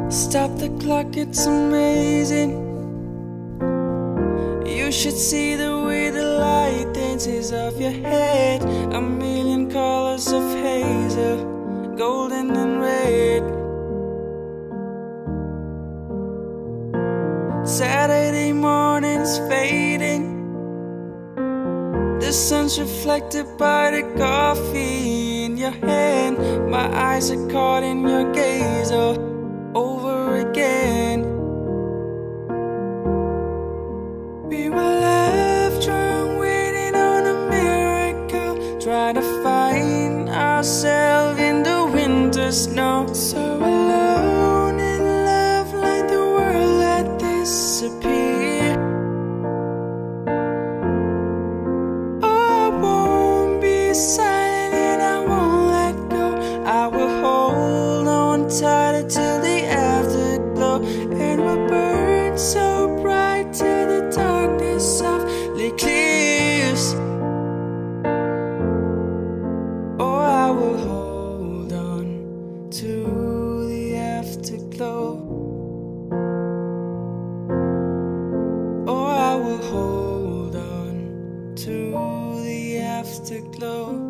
Stop the clock, it's amazing. You should see the way the light dances off your head. A million colors of hazel, golden and red. Saturday morning's fading. The sun's reflected by the coffee in your hand. My eyes are caught in your gaze all over again. We were left drunk, waiting on a miracle, trying to find ourselves in the winter snow. So alone in love, like the world had disappeared. Silent and I won't let go. I will hold on tighter till the afterglow, and we'll burn so bright till the darkness softly clears. Oh, I will hold on to the afterglow. Oh, I will hold on to the afterglow.